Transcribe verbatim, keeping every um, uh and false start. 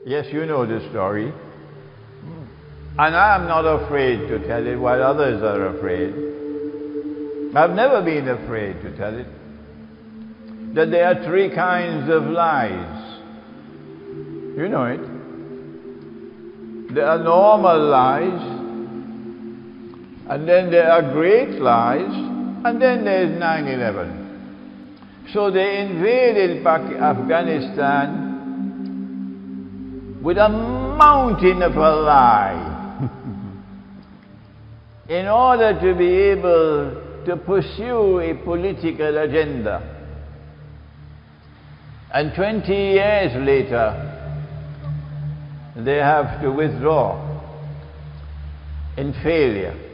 Yes, you know the story. And I am not afraid to tell it while others are afraid. I've never been afraid to tell it. That there are three kinds of lies. You know it. There are normal lies, and then there are great lies, and then there is nine eleven. So they invaded Afghanistan with a mountain of a lie in order to be able to pursue a political agenda. And twenty years later, they have to withdraw in failure.